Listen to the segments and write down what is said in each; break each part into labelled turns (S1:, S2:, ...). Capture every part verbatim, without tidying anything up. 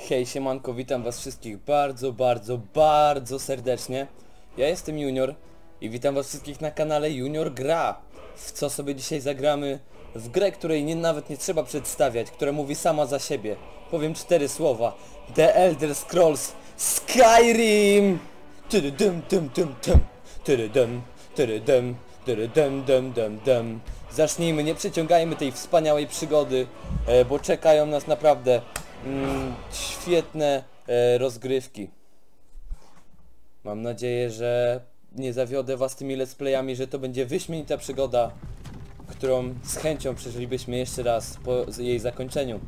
S1: Hej, siemanko, witam was wszystkich bardzo, bardzo, bardzo serdecznie. Ja jestem Junior i witam was wszystkich na kanale Junior Gra. W co sobie dzisiaj zagramy? W grę, której nie, nawet nie trzeba przedstawiać, która mówi sama za siebie. Powiem cztery słowa. The Elder Scrolls Skyrim! Tydydym, dym, dym, dym. Tydydym, tydydym, tydydym, dym, dym, dym. Zacznijmy, nie przeciągajmy tej wspaniałej przygody, e, bo czekają nas naprawdę mm, świetne e, rozgrywki. Mam nadzieję, że nie zawiodę was tymi let's playami, że to będzie wyśmienita przygoda, którą z chęcią przeżylibyśmy jeszcze raz po jej zakończeniu.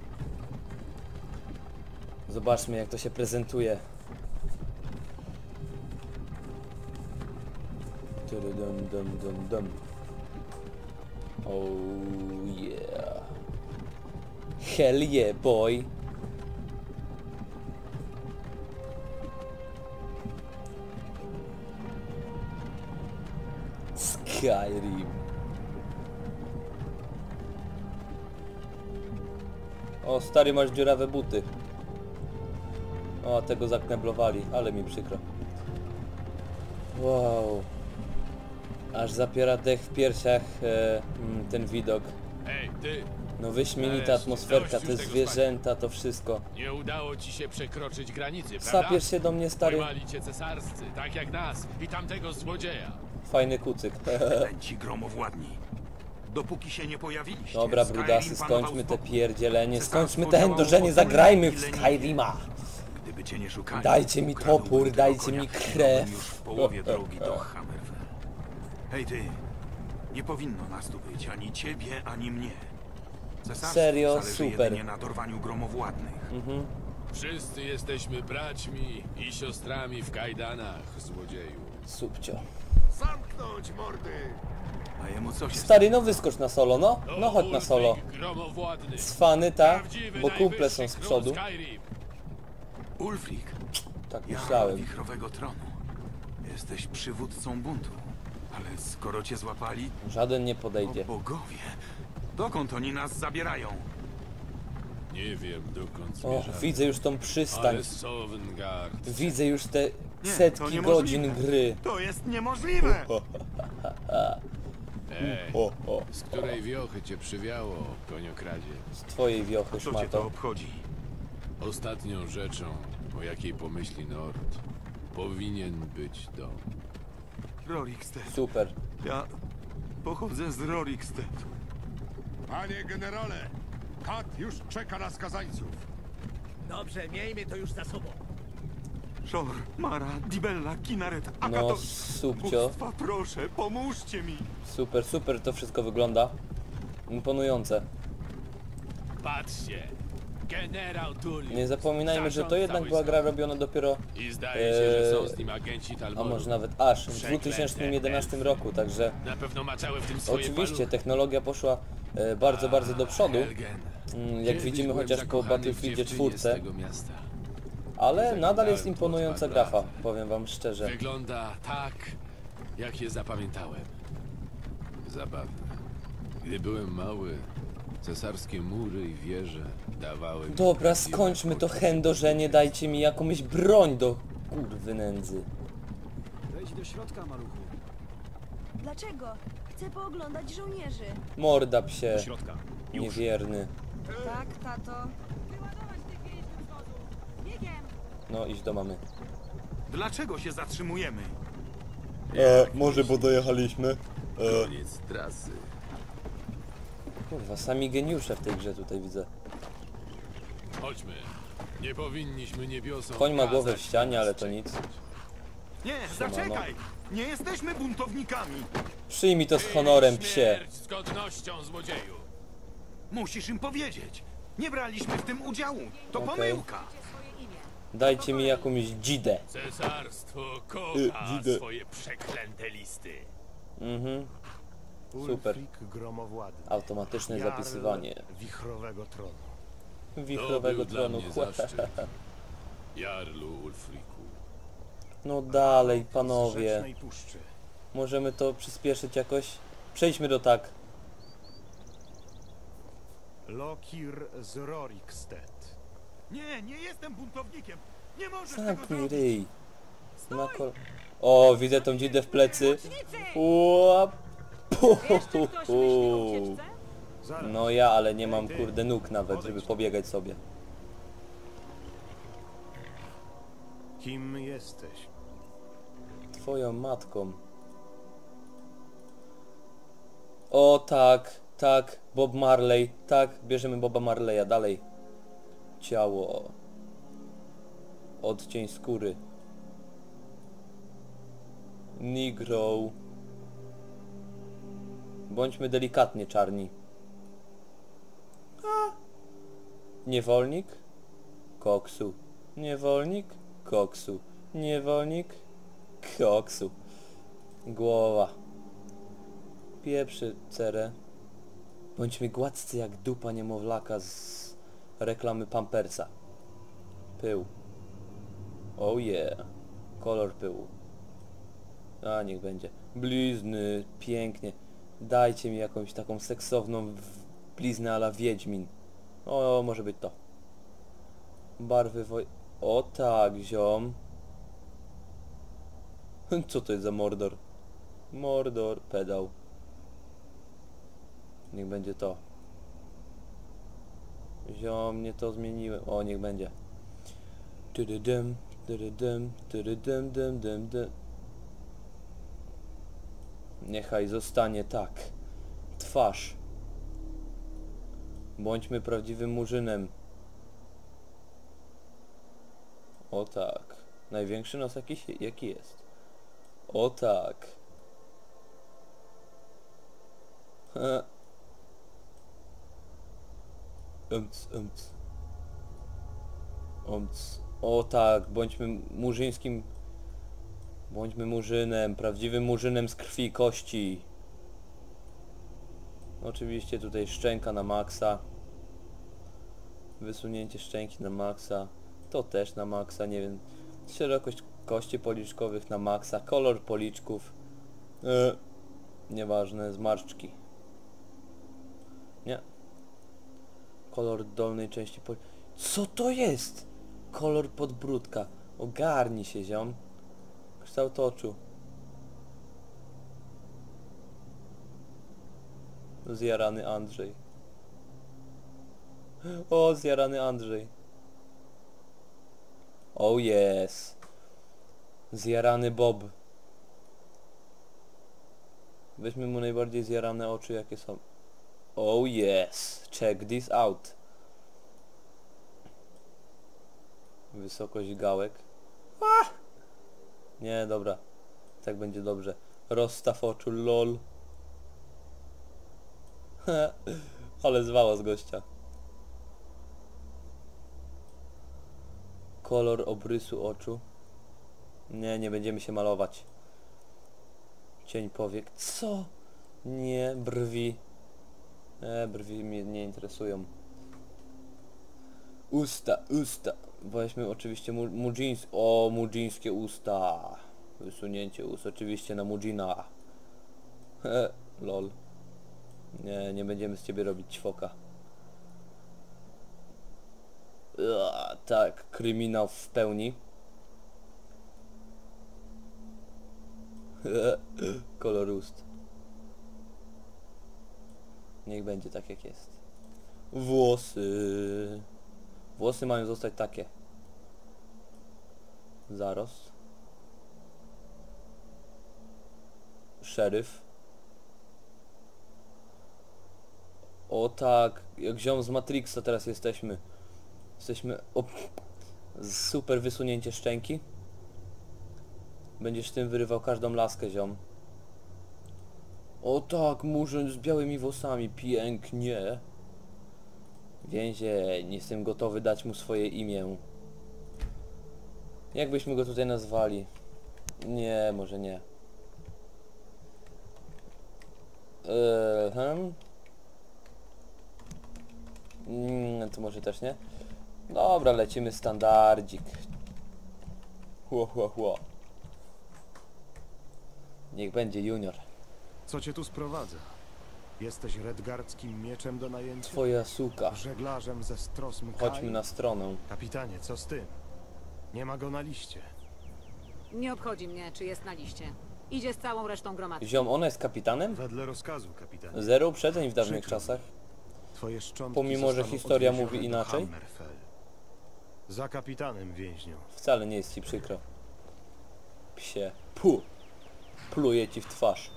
S1: Zobaczmy, jak to się prezentuje. Dum, dum, dum, dum. Oh yeah. Hell yeah, boy. Skyrim. O, stary, masz dziurawe buty. O, a tego zakneblowali, ale mi przykro. Wow. Aż zapiera dech w piersiach e, ten widok.
S2: Hej, ty!
S1: No wyśmienita atmosferka, te zwierzęta, to wszystko.
S2: Nie udało ci się przekroczyć granicy, prawda?
S1: Sapiesz się do mnie, stary.
S2: Pojmali cię cesarscy, tak jak nas i tamtego złodzieja.
S1: Fajny kucyk.
S3: Ci gromowładni. Dopóki się nie pojawiliście.
S1: Dobra, brudasy, skończmy te pierdzielenie, skończmy te chędożenie, zagrajmy w Skyrima.
S3: Gdyby cię nie szukali,
S1: Dajcie mi topór, dajcie mi krew.
S3: już w połowie drogi do Hammerfell. Hej ty, nie powinno nas tu być ani ciebie, ani mnie. Cesarstwu
S1: Serio?
S3: zależy
S1: Super.
S3: jedynie na dorwaniu gromowładnych.
S1: Mhm.
S2: Wszyscy jesteśmy braćmi i siostrami w kajdanach, złodzieju.
S1: Subcio.
S4: Zamknąć mordy!
S3: A jemu co się
S1: Stary, no wyskocz na solo, no. No chodź na solo.
S2: Ulfric gromowładny.
S1: Cwany, tak?
S2: Prawdziwy,
S1: Bo kumple są
S2: najwyższy
S1: z
S2: król
S1: przodu.
S2: Skyrim.
S3: Ulfric,
S1: Tak
S3: ja
S1: myślałem.
S3: wichrowego tronu. Jesteś przywódcą buntu. Ale skoro cię złapali,
S1: Żaden nie
S3: o
S1: podejdzie.
S3: bogowie, dokąd oni nas zabierają?
S2: Nie wiem dokąd
S1: O,
S2: zmierzamy.
S1: widzę już tą przystań.
S2: Ale Sovngarde.
S1: Widzę już te
S3: Nie, to
S1: setki
S3: niemożliwe.
S1: godzin gry.
S3: To jest niemożliwe!
S2: Ej,
S1: O, o.
S2: z której wiochy cię przywiało, koniokradzie?
S1: Z twojej wiochy,
S3: Co cię to
S1: szmato.
S3: obchodzi?
S2: Ostatnią rzeczą, o jakiej pomyśli Nord, powinien być dom.
S3: Rorikstead.
S1: Super.
S3: Ja pochodzę z Rorikstead.
S4: Panie generale, Kat już czeka na skazańców.
S5: Dobrze, miejmy to już za sobą.
S3: Szor, Mara, Dibella, Kinaret,
S1: No,
S3: Akato...
S1: subcio.
S3: Bóstwa, proszę, pomóżcie mi!
S1: Super, super to wszystko wygląda. Imponujące.
S2: Patrzcie! Generał Tullius.
S1: Nie zapominajmy, że to
S2: zarządca
S1: jednak była gra
S2: wojskowym.
S1: robiona dopiero,
S2: I zdaje się, że są
S1: Eee,
S2: z nim agenci
S1: a
S2: Talmoru.
S1: może nawet aż w
S2: Przeklęte
S1: dwa tysiące jedenastym roku, także
S2: Na pewno maczały w tym swoje
S1: oczywiście
S2: paluchy.
S1: technologia poszła e, bardzo, bardzo do przodu,
S2: Helgen.
S1: mm, jak
S2: Kiedyś
S1: widzimy
S2: byłem
S1: chociaż po
S2: zakochany w
S1: Battlefieldzie
S2: dziewczynie z
S1: czwórce,
S2: tego miasta.
S1: ale nadal
S2: Zaglądałem
S1: jest
S2: tu
S1: imponująca
S2: dwa
S1: grafa,
S2: lata.
S1: powiem wam szczerze.
S2: Wygląda tak, jak je zapamiętałem. Zabawne. Gdy byłem mały, cesarskie mury i wieże dawały mi
S1: Dobra,
S2: prawdziwe
S1: skończmy to
S2: poczucie
S1: chędożenie, dajcie mi jakąś broń do kurwy nędzy.
S5: Wejdź do środka, maluchu.
S6: Dlaczego? Chcę pooglądać żołnierzy.
S1: Morda psie,
S5: Do środka. Już.
S1: niewierny.
S6: Tak, tato. Wyładować tych więźniów z wozu. Biegiem!
S1: No idź do mamy.
S3: Dlaczego się zatrzymujemy?
S1: E, może bo dojechaliśmy.
S2: Koniec trasy.
S1: Kurwa, sami geniusze w tej grze tutaj widzę.
S2: Chodźmy. Nie powinniśmy niebiosom
S1: Koń ma głowę w
S2: kazać
S1: ścianie, ale
S2: nas
S1: to
S2: czekać.
S1: nic.
S3: Nie, zaczekaj! Nie jesteśmy buntownikami!
S1: Przyjmij to z honorem, psie.
S2: Śmierć z godnością, złodzieju.
S3: Musisz im powiedzieć! Nie braliśmy w tym udziału! To
S1: Okej.
S3: pomyłka!
S1: Dajcie mi jakąś dzidę.
S2: Cesarstwo kocha
S1: Y, widzę.
S2: swoje przeklęte listy.
S1: Mhm. Super.
S4: Ulfric gromowładny.
S1: Automatyczne
S4: Jarl
S1: zapisywanie.
S4: wichrowego tronu.
S1: Wichrowego
S2: To był
S1: tronu.
S2: dla mnie zaszczyt. Jarlu Ulfriku.
S1: No dalej,
S4: Z
S1: panowie.
S4: Rzecznej Puszczy.
S1: Możemy to przyspieszyć jakoś? Przejdźmy do tak.
S4: Lokir z Rorikstead.
S3: Nie, nie jestem buntownikiem. Nie możesz tego
S1: Zamknij
S3: zrobić.
S1: ryj. Na kol... O, widzę tą dzidę w plecy. Łap.
S6: Wiesz, czy ktoś myśli o ucieczce?
S5: Zaraz.
S1: No ja, ale nie mam kurde nóg nawet, żeby pobiegać sobie.
S5: Kim jesteś?
S1: Twoją matką. O tak, tak, Bob Marley, tak, bierzemy Boba Marleya, dalej. Ciało. Odcień skóry. Negro. Bądźmy delikatnie czarni. A. Niewolnik? Koksu. Niewolnik? Koksu. Niewolnik? Koksu. Głowa. Pieprzy cerę. Bądźmy gładcy jak dupa niemowlaka z reklamy Pampersa. Pył. Oh yeah. Kolor pyłu. A niech będzie. Blizny. Pięknie. Dajcie mi jakąś taką seksowną bliznę a la Wiedźmin. O, może być to. Barwy woj... O tak, ziom. Co to jest za Mordor? Mordor, pedał. Niech będzie to. Ziom, nie to zmieniłem. O, niech będzie. Tududum, tududum, tududum, dum, dum, dum. Niechaj zostanie tak. Twarz. Bądźmy prawdziwym murzynem. O tak. Największy nos jaki, jaki jest. O tak. Umc, umc. Umc. O tak, bądźmy murzyńskim... Bądźmy murzynem, prawdziwym murzynem z krwi i kości. Oczywiście tutaj szczęka na maksa. Wysunięcie szczęki na maksa. To też na maksa, nie wiem. Szerokość kości policzkowych na maksa. Kolor policzków. E, nieważne, zmarszczki. Nie. Kolor dolnej części poli... Co to jest? Kolor podbródka. Ogarnij się, ziom. Kształt oczu. Zjarany Andrzej. O, zjarany Andrzej. Oh yes. Zjarany Bob. Weźmy mu najbardziej zjarane oczy jakie są. Oh yes. Check this out. Wysokość gałek. Ah! Nie, dobra. Tak będzie dobrze. Rozstaw oczu, lol. Ale zwało z gościa. Kolor obrysu oczu. Nie, nie będziemy się malować. Cień powiek. Co? Nie, brwi. Nie, brwi mnie nie interesują. Usta, usta. Weźmy oczywiście mu, mudżins... O, mudżyńskie usta. Wysunięcie ust oczywiście na mudżina. Lol. Nie, nie będziemy z ciebie robić ćwoka. Ua, tak, kryminał w pełni. Kolor ust. Niech będzie tak jak jest. Włosy. Włosy mają zostać takie. Zarost. Szeryf. O tak, jak ziom z Matrixa teraz jesteśmy. Jesteśmy... O, super wysunięcie szczęki. Będziesz tym wyrywał każdą laskę, ziom. O tak, murzyn z białymi włosami, pięknie. Więzień, jestem gotowy dać mu swoje imię. Jak byśmy go tutaj nazwali? Nie, może nie. Eee, hmm. Mm, to może też nie. Dobra, lecimy standardzik. Chło, chło, chło. Niech będzie junior.
S5: Co cię tu sprowadza? Jesteś redgardzkim mieczem do najęcia?
S1: Twoja suka.
S5: Żeglarzem ze Strosm Kai?
S1: Chodźmy na stronę.
S5: Kapitanie, co z tym? Nie ma go na liście.
S6: Nie obchodzi mnie, czy jest na liście. Idzie z całą resztą gromady.
S1: Ziom, ona jest kapitanem?
S5: Wedle rozkazu, kapitanie.
S1: Zero uprzedzeń w dawnych
S5: Przykro mi.
S1: czasach.
S5: Twoje szczątki
S1: Pomimo, że
S5: zostaną
S1: historia
S5: odwiezione
S1: mówi
S5: do
S1: inaczej?
S5: Hammerfell. Za kapitanem, więźniu.
S1: Wcale nie jest ci przykro. Psie. Pu. Pluje ci w twarz.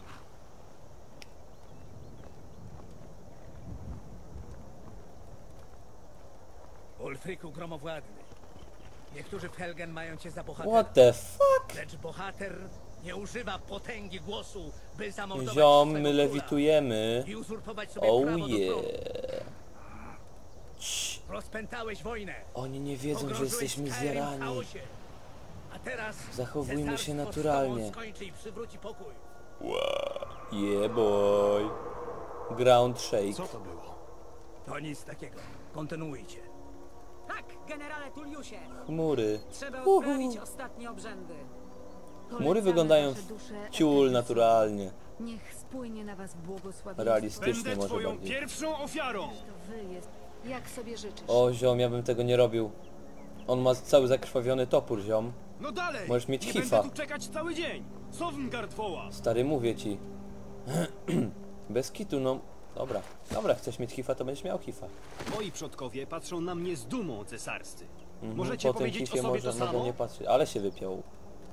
S7: Ulfryku gromowładny. Niektórzy w Helgen mają cię za bohatera.
S1: What the fuck?
S7: Lecz bohater nie używa potęgi głosu, by zamordować
S1: Ziom,
S7: swego
S1: my
S7: króla
S1: lewitujemy.
S7: i uzurpować sobie
S1: Oh
S7: prawo do tronu.
S1: yeah. Cii.
S7: Rozpętałeś wojnę.
S1: Oni nie wiedzą, że
S7: Pogrążyłeś
S1: jesteśmy
S7: Skyrim w
S1: zjarani.
S7: chaosie. A teraz
S1: Zachowujmy się
S7: cesarstwo z
S1: naturalnie.
S7: tobą skończy i przywróci pokój.
S1: Yeah boy. Ground shake.
S5: Co to było?
S7: To nic takiego. Kontynuujcie.
S6: Tak, generale Tulliusie.
S1: Chmury.
S6: Trzeba
S1: Uhu.
S6: odprawić ostatnie obrzędy.
S1: Chmury wyglądają ciul naturalnie.
S8: Niech spłynie na was błogosławieństwo.
S1: Realistycznie może bardziej.
S3: pierwszą ofiarą!
S8: To wy jest, jak sobie życzysz.
S1: O ziom, ja bym tego nie robił. On ma cały zakrwawiony topór, ziom.
S3: No dalej!
S1: Możesz mieć
S3: nie
S1: hifa.
S3: będę tu czekać cały dzień! Sovngarde woła!
S1: Stary, mówię ci. Bez kitu, no. Dobra, dobra, chcesz mieć hifa, to będziesz miał hifa.
S9: Moi przodkowie patrzą na mnie z dumą, cesarscy.
S1: Mhm,
S9: Możecie
S1: po tym
S9: powiedzieć
S1: hifie
S9: o sobie
S1: może,
S9: to
S1: mogą
S9: samo?
S1: nie patrzeć, ale się wypiął.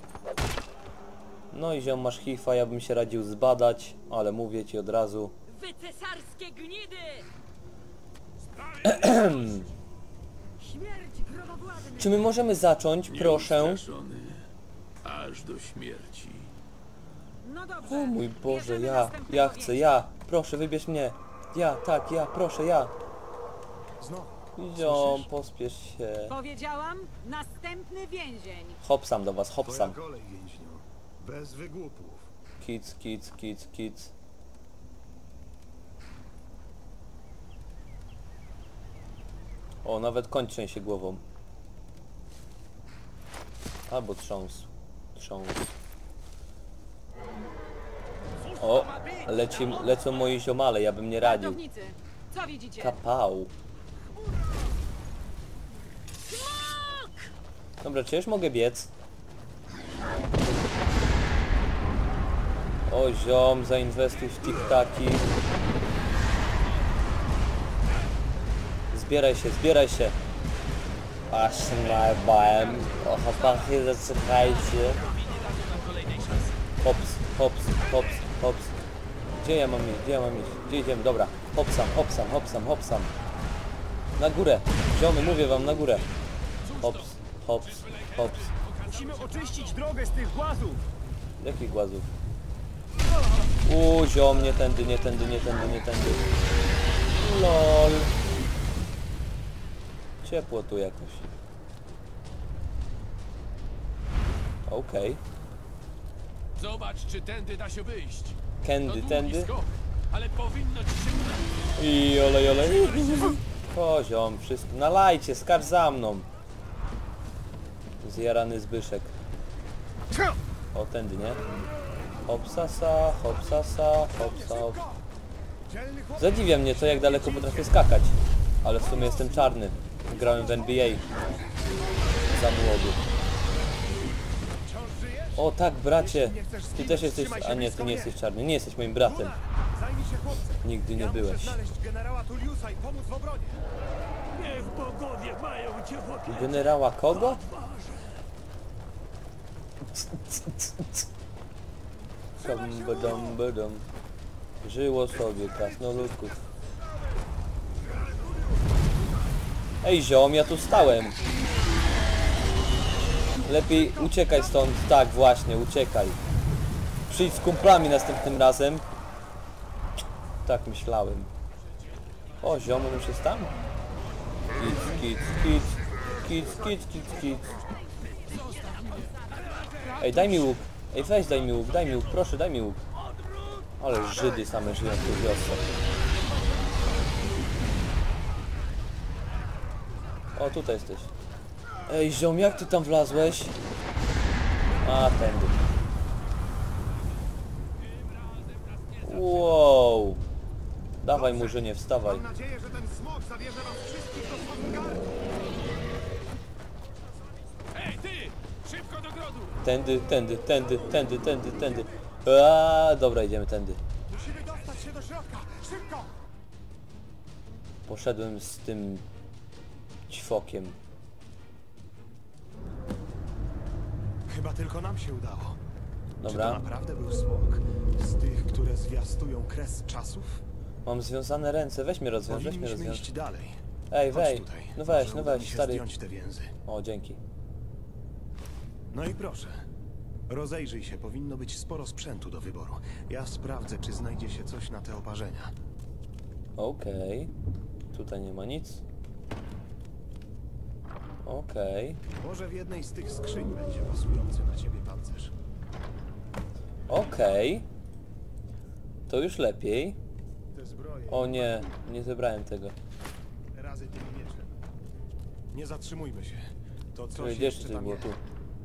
S1: No i ziom, masz hifa, ja bym się radził zbadać, ale mówię ci od razu.
S6: Wy cesarskie gnidy! Śmierć gromowładny!
S1: Czy my możemy zacząć, proszę?
S2: Nieustraszony aż do śmierci.
S6: No dobrze.
S1: O mój Boże,
S6: bierzemy
S1: ja,
S6: następnego
S1: ja chcę,
S6: więźnia.
S1: ja, proszę, wybierz mnie. Ja, tak, ja, proszę, ja.
S5: Znowu.
S1: Ziom, pospiesz się.
S6: Powiedziałam, następny więzień.
S1: Hopsam do was,
S5: Twoja
S1: hopsam.
S5: kolej, więźniu. Bez wygłupów.
S1: Kids, kids, kids, kids. O, nawet koń trzęsie głową. Albo trząsł. Trząsł. O, leci, lecą moi ziomale, ja bym nie radził.
S6: Ratownicy, co widzicie?
S1: Kapał. Dobra, czy już mogę biec? O ziom, zainwestuj w tiktaki. Zbieraj się, zbieraj się. Właśnie bałem. O, chłopaki, zaczekajcie. Hops, hops, hops, hops. Gdzie ja mam iść? Gdzie ja mam iść? Gdzie idziemy? Dobra. Hopsam, hopsam, hopsam, hopsam. Na górę. Ziomy, mówię wam, na górę. Hops, hops, hops.
S9: Musimy oczyścić drogę z tych głazów!
S1: Jakich głazów? Uuu, ziom, nie tędy, nie tędy, nie tędy, nie tędy. Lol. Ciepło tu jakoś. Okej.
S2: Zobacz, czy tędy da się wyjść. To
S1: Kędy,
S2: długi
S1: tędy.
S2: skok, ale powinno ci się udać.
S1: I olej, olej. O, ziom, wszystko. Nalajcie, skacz za mną. Zjarany Zbyszek. O, tędy, nie? Hopsasa, hopsasa, hopsa, hop. Zadziwia mnie to, jak daleko potrafię skakać. Ale w sumie jestem czarny. Grałem w N B A. Za młodu. O tak, bracie. Ty też jesteś... A nie, ty nie jesteś czarny. Nie jesteś moim bratem.
S5: Zajmij się chłopcem.
S1: Nigdy nie
S5: ja
S1: byłeś.
S5: muszę znaleźć generała Tulliusa i pomóc w obronie.
S9: Niech bogowie mają cię w opiece!
S1: Generała kogo? Dum, badum. Żyło sobie krasnoludków. Ej ziom, ja tu stałem. Lepiej uciekaj stąd. Tak, właśnie, uciekaj. Przyjdź z kumplami następnym razem. Tak myślałem. O, ziomu już jest tam? Kids, kids, kids. Kids, kids, kids, kids. Ej, daj mi łuk. Ej, weź daj mi łuk, daj mi łuk, proszę, daj mi łuk. Ale Żydy same żyją w tej wiosce. O, tutaj jesteś. Ej, ziom, jak ty tam wlazłeś? A, tędy. Wow. Dawaj Murzynie, wstawaj.
S5: Mam nadzieję, że ten smok zabierze nas wszystkich do Swazigardu.
S9: Ej, ty! Szybko do grodu!
S1: Tędy, tędy, tędy, tędy, tędy, tędy. Aaa, dobra, idziemy tędy.
S5: Musimy dostać się do środka. Szybko!
S1: Poszedłem z tym ćwokiem.
S5: Chyba tylko nam się udało. Czy to
S1: Dobra,
S5: naprawdę był smok? Z tych, które zwiastują kres czasów?
S1: mam związane ręce, weź mnie rozwiąż, weź mnie
S5: Powinniśmy
S1: rozwiąż.
S5: iść dalej.
S1: Ej,
S5: Chodź
S1: wej,
S5: tutaj.
S1: no weź,
S5: Może
S1: no
S5: uda mi
S1: weź,
S5: się
S1: stary.
S5: zdjąć te więzy.
S1: O, dzięki.
S5: No i proszę. Rozejrzyj się, powinno być sporo sprzętu do wyboru. Ja sprawdzę, czy znajdzie się coś na te oparzenia.
S1: Okej. Tutaj nie ma nic. Okej.
S5: Może w jednej z tych skrzyń będzie pasujący na ciebie pancerz.
S1: Okej. To już lepiej.
S5: Te zbroje
S1: O nie, nie zebrałem tego.
S5: razy tym mieczem. Nie zatrzymujmy się. To coś
S1: Gdzieś
S5: jeszcze
S1: to
S5: tam
S1: było
S5: jest.
S1: tu.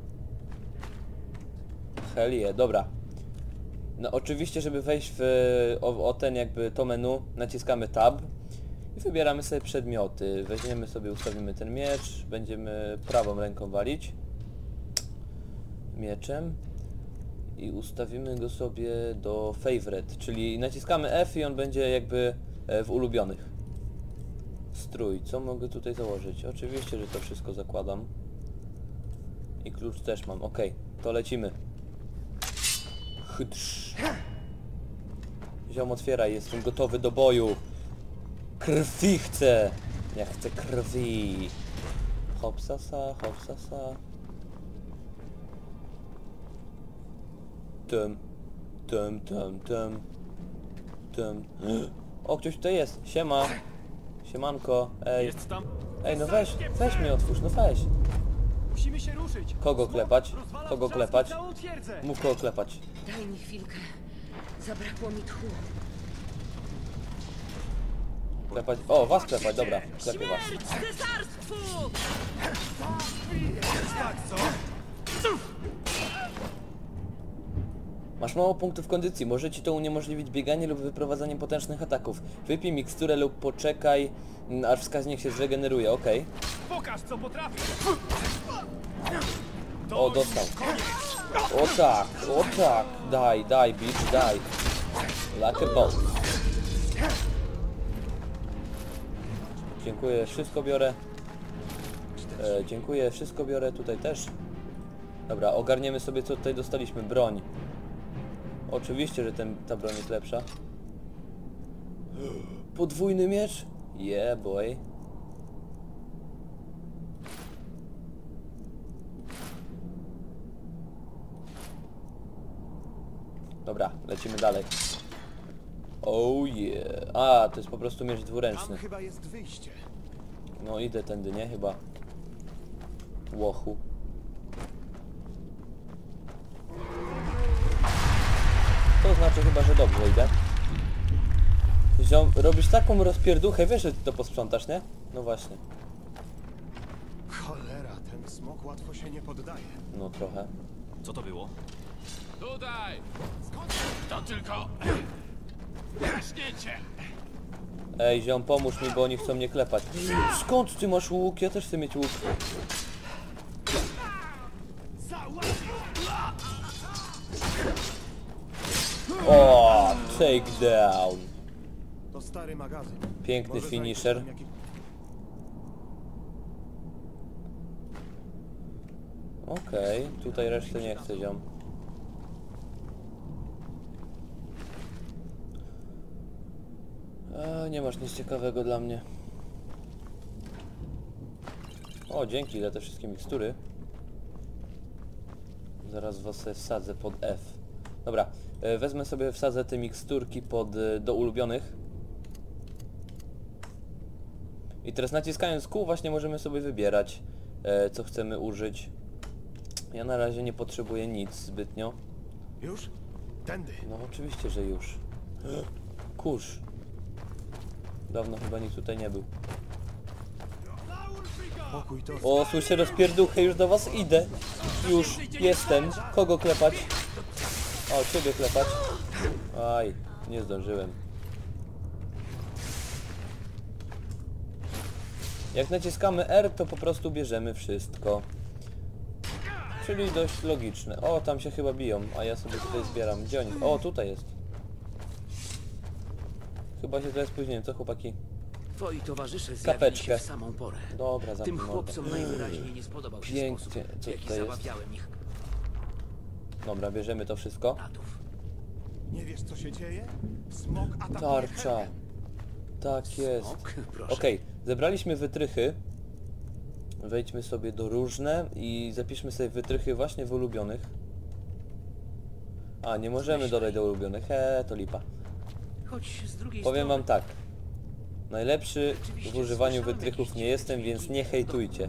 S1: Hell yeah, dobra. No oczywiście, żeby wejść w o, o ten jakby to menu, naciskamy tab i wybieramy sobie przedmioty. Weźmiemy sobie, ustawimy ten miecz, będziemy prawą ręką walić mieczem i ustawimy go sobie do favorite, czyli naciskamy F i on będzie jakby e, w ulubionych. Strój, co mogę tutaj założyć? Oczywiście, że to wszystko zakładam. I klucz też mam, ok, to lecimy. Chytrz. Ziom, otwieraj, jestem gotowy do boju. Krwi chcę. Ja chcę krwi. Hopsasa, hopsasa. Tum, tum, tum, tum. Tum. O, ktoś tutaj jest. Siema. Siemanko. Ej.
S9: Jest tam.
S1: Ej, no weź, weź mnie otwórz, no weź.
S9: Musimy się ruszyć!
S1: Kogo klepać?
S9: Rozwala
S1: Kogo
S9: wrzaski
S1: klepać?
S9: całą twierdzę!
S1: Mów kogo klepać.
S8: Daj mi chwilkę. Zabrakło mi tchu.
S1: Klepać. O, was klepać, dobra. Klepię was.
S6: Śmierć cesarstwu!
S1: Masz mało punktów kondycji, może ci to uniemożliwić bieganie lub wyprowadzanie potężnych ataków. Wypij miksturę lub poczekaj, mm, aż wskaźnik się zregeneruje, okej.
S9: Pokaż, co potrafisz!
S1: O, dostał. O tak, o tak. Daj, daj, bitch, daj. Like a boss. Dziękuję, wszystko biorę. E, dziękuję, wszystko biorę, tutaj też. Dobra, ogarniemy sobie, co tutaj dostaliśmy. Broń. Oczywiście, że ten, ta broń jest lepsza. Podwójny miecz? Yeah, boy. Dobra, lecimy dalej. Oh yeah. A, to jest po prostu miecz
S5: Tam
S1: dwuręczny.
S5: chyba jest wyjście.
S1: No idę tędy, nie? Chyba. Łochu. To znaczy chyba, że dobrze idę. Ziom, robisz taką rozpierduchę, wiesz, że ty to posprzątasz, nie? No właśnie.
S5: Cholera, ten smok łatwo się nie poddaje.
S1: No trochę.
S9: Co to było?
S2: Tutaj! To tylko... Jaśnięcie!
S1: Ej, ziom, pomóż mi, bo oni chcą mnie klepać. Skąd ty masz łuk? Ja też chcę mieć łuk. O, takedown.
S5: To stary magazyn.
S1: Piękny
S5: Może
S1: finisher.
S5: znajdziesz tam jakiś-
S1: Okej, tutaj resztę nie chcę, ziom. A, nie masz nic ciekawego dla mnie. O, dzięki za te wszystkie mikstury. Zaraz was sobie wsadzę pod F. Dobra, e, wezmę sobie, wsadzę te miksturki pod, e, do ulubionych. I teraz naciskając Q właśnie możemy sobie wybierać, e, co chcemy użyć. Ja na razie nie potrzebuję nic zbytnio.
S5: Już? Tędy.
S1: No oczywiście, że już. Kurz. Dawno chyba nikt tutaj nie był.
S5: Pokój to...
S1: O, słyszę rozpierduchę, już do was idę. Już jestem. Kogo klepać? O, ciebie klepać. Aj, nie zdążyłem. Jak naciskamy R, to po prostu bierzemy wszystko. Czyli dość logiczne. O, tam się chyba biją, a ja sobie tutaj zbieram. Gdzie oni? O, tutaj jest. Chyba się tutaj spóźniłem, co chłopaki?
S7: Twoi towarzysze zjawili
S1: Kapeczkę.
S7: się w samą porę.
S1: Dobra,
S7: Tym
S1: zamknij mordę.
S7: chłopcom najwyraźniej nie spodobał się
S1: Pięknie.
S7: sposób,
S1: Co
S7: w jaki
S1: tutaj jest?
S7: zabawiałem ich
S1: Dobra, bierzemy to wszystko.
S7: gratów.
S5: Nie wiesz, co się dzieje? Smok atakuje
S1: Tarcza.
S5: Helgen.
S1: Tak jest.
S7: Smok? Proszę.
S1: Okej, zebraliśmy wytrychy. Wejdźmy sobie do różne i zapiszmy sobie wytrychy właśnie w ulubionych. A, nie możemy dodać do ulubionych. He, to lipa.
S7: Choć z drugiej
S1: Powiem wam
S7: strony...
S1: tak. Najlepszy w używaniu wytrychów nie jestem, więc nie hejtujcie.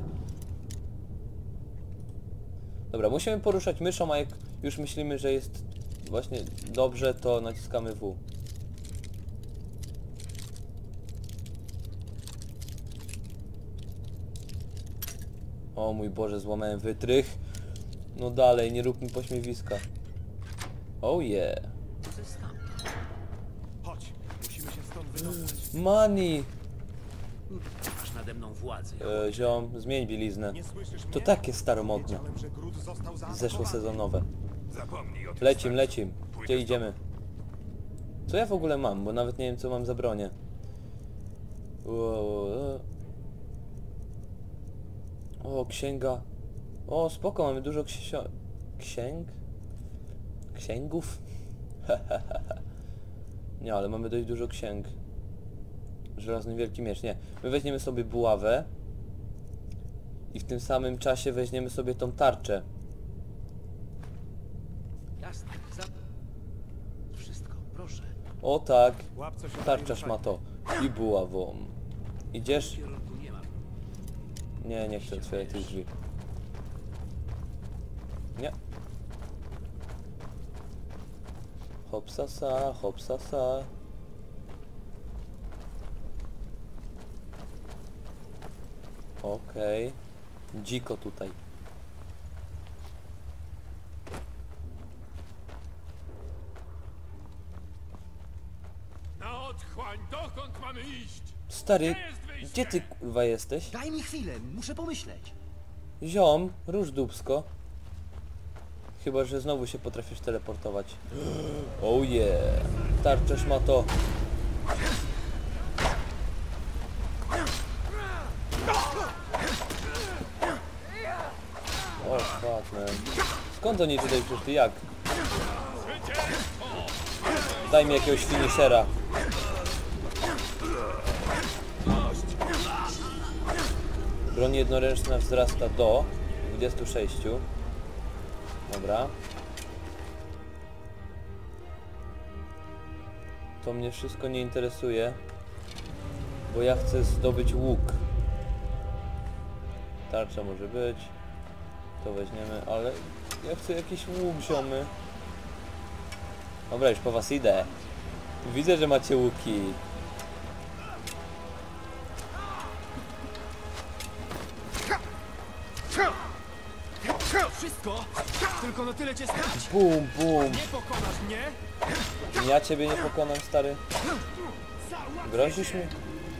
S1: Dobra, musimy poruszać myszą, a jak już myślimy, że jest właśnie dobrze, to naciskamy W. O mój Boże, złamałem wytrych. No dalej, nie róbmy pośmiewiska. Oh yeah.
S5: Chodź, musimy się stąd wydostać.
S1: Money!
S7: Masz nade mną władzę.
S1: E, ziom, zmień bieliznę.
S5: Nie słyszysz
S1: To
S5: mnie?
S1: takie staromodne.
S5: Wiedziałem, że Grud został zaatakowany.
S1: Zeszłosezonowe.
S4: Zapomnij o tym.
S1: Lecim,
S4: starcu.
S1: lecim.
S4: Pójdę
S1: Gdzie
S4: z
S1: idziemy? Co ja w ogóle mam? Bo nawet nie wiem, co mam za bronię. O, o księga. O, spoko, mamy dużo ksio... księg? Księgów? Nie, ale mamy dość dużo księg. Żelazny wielki miecz, nie. My weźmiemy sobie buławę. I w tym samym czasie weźmiemy sobie tą tarczę.
S7: Jasne. Za... Wszystko, proszę.
S1: O tak.
S5: Łap coś od
S1: Tarcza
S5: tej
S1: szmato. I buławą. Idziesz?
S7: Kierunku nie ma.
S1: Nie, nie chcę otwierać tych drzwi. Nie. Hopsasa, hopsasa. Okej. Dziko tutaj.
S4: Na otchłań, dokąd mamy iść?
S1: Stary,
S4: Gdzie jest wyjście?
S1: gdzie ty kurwa jesteś?
S7: Daj mi chwilę, muszę pomyśleć.
S1: Ziom, róż dupsko. Chyba, że znowu się potrafisz teleportować. Oh yeah. Tarcza szmato. O fuck man. Skąd oni tutaj przyszli? Jak? Daj mi jakiegoś finishera. Broń jednoręczna wzrasta do dwudziestu sześciu. Dobra. To mnie wszystko nie interesuje, bo ja chcę zdobyć łuk. Tarcza może być. To weźmiemy, ale ja chcę jakiś łuk, ziomy. Dobra, już po was idę. Widzę, że macie łuki.
S5: Wszystko! Tylko na tyle cię stać!
S1: Bum, bum.
S5: Nie pokonasz mnie!
S1: Ja ciebie nie pokonam, stary. Grozisz mi?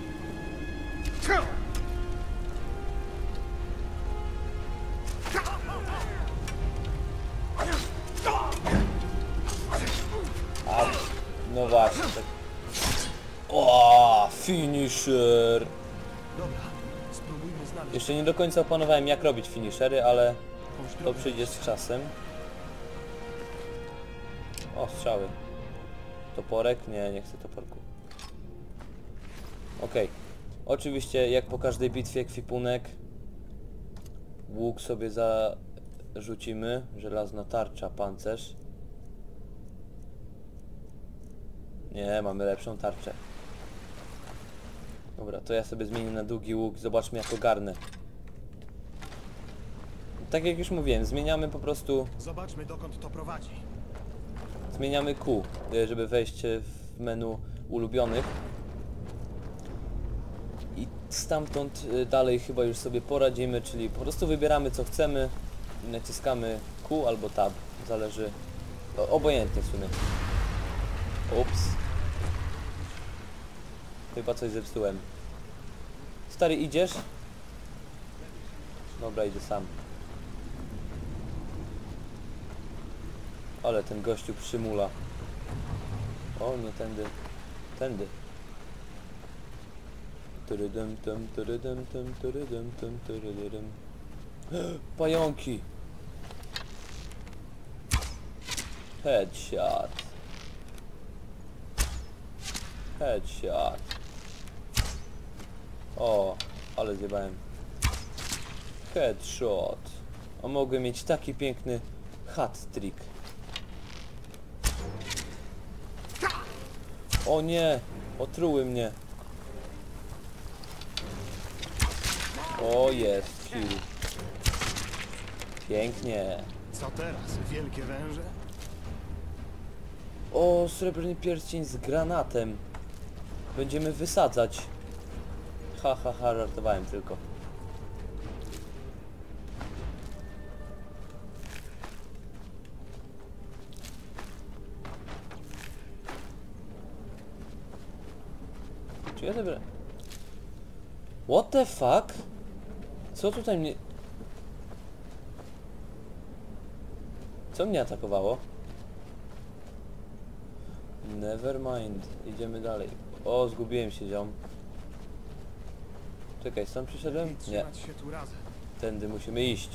S1: A, no właśnie. Tak. O, finisher.
S5: Dobra, spróbujmy znaleźć
S1: Jeszcze nie do końca opanowałem, jak robić finishery, ale
S5: jakąś
S1: to
S5: drogę.
S1: przyjdzie z czasem. O, strzały. Toporek? Nie, nie chcę toporku. Okej. Oczywiście, jak po każdej bitwie, ekwipunek. Łuk sobie zarzucimy. Żelazna tarcza, pancerz. Nie, mamy lepszą tarczę. Dobra, to ja sobie zmienię na długi łuk. Zobaczmy, jak ogarnę. Tak jak już mówiłem, zmieniamy po prostu...
S5: Zobaczmy, dokąd to prowadzi.
S1: Zmieniamy Q, żeby wejść w menu ulubionych. I stamtąd dalej chyba już sobie poradzimy, czyli po prostu wybieramy co chcemy i naciskamy Q albo Tab. Zależy... O, obojętnie w sumie. Ups. Chyba coś zepsułem. Stary, idziesz? Dobra, idę sam. Ale ten gościu przymula. O, nie tędy. Tędy. Turydym, tym, turydym, tym, turydym, tym, turydym. Pająki! Headshot. Headshot. O, ale zjebałem. Headshot. A mogę mieć taki piękny hat-trick. O nie! Otruły mnie. O, jest kill. Pięknie.
S5: Co teraz? Wielkie węże?
S1: O, srebrny pierścień z granatem. Będziemy wysadzać. Ha, ha, ha, żartowałem tylko. Czy ja dobra... What the fuck? Co tutaj mnie... Co mnie atakowało? Never mind. Idziemy dalej. O, zgubiłem się, ziom. Czekaj, stąd przyszedłem? Nie.
S5: Trzymać się tu razem.
S1: Tędy musimy iść.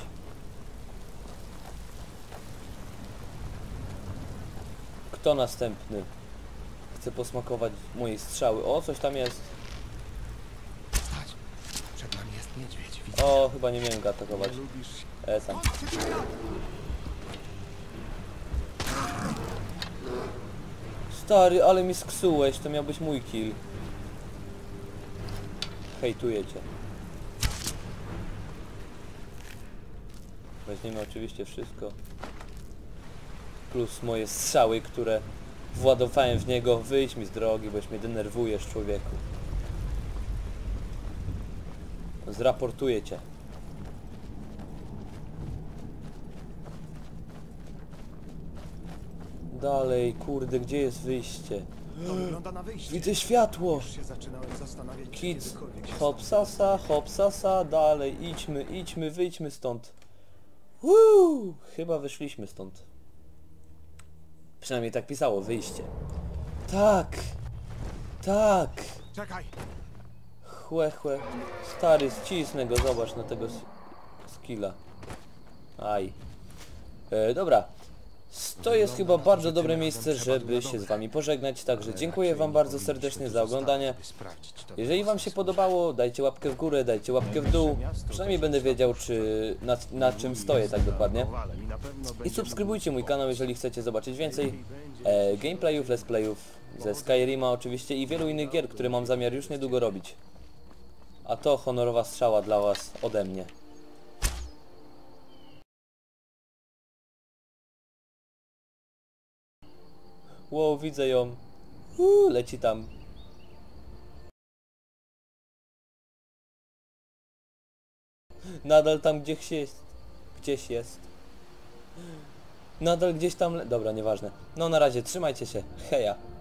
S1: Kto następny? Chcę posmakować mojej strzały. O, coś tam jest.
S5: Stać. Przed nami jest niedźwiedź. Widzisz?
S1: O, chyba nie miałem go atakować.
S5: Nie lubisz się.
S1: E, tam. Stary, ale mi sksułeś, to miał być mój kill. Hejtuję cię. Weźmiemy oczywiście wszystko. Plus moje strzały, które władowałem w niego. Wyjdź mi z drogi, bo już mnie denerwujesz, człowieku. Zraportuję cię. Dalej, kurde, gdzie jest wyjście?
S5: To wygląda na wyjście.
S1: Widzę światło!
S5: Już się zaczynałem zastanawiać, czy
S1: Kids,
S5: kiedykolwiek się
S1: hopsasa, hopsasa, dalej, idźmy, idźmy, wyjdźmy stąd. Woo! Chyba wyszliśmy stąd. Przynajmniej tak pisało, wyjście. Tak! Tak!
S5: Czekaj!
S1: Chłe, chłe. Stary, ścisnę go, zobacz na tego skilla. Aj. E, dobra. To jest chyba bardzo dobre miejsce, żeby się z wami pożegnać, także dziękuję wam bardzo serdecznie za oglądanie. Jeżeli wam się podobało, dajcie łapkę w górę, dajcie łapkę w dół. Przynajmniej będę wiedział, czy na, na czym stoję tak dokładnie. I subskrybujcie mój kanał, jeżeli chcecie zobaczyć więcej e, gameplayów, let's playów ze Skyrima oczywiście i wielu innych gier, które mam zamiar już niedługo robić. A to honorowa strzała dla was ode mnie. Wow, widzę ją. Uuu, leci tam. Nadal tam gdzieś jest. Gdzieś jest. Nadal gdzieś tam... le- Dobra, nieważne. No na razie, trzymajcie się. Heja.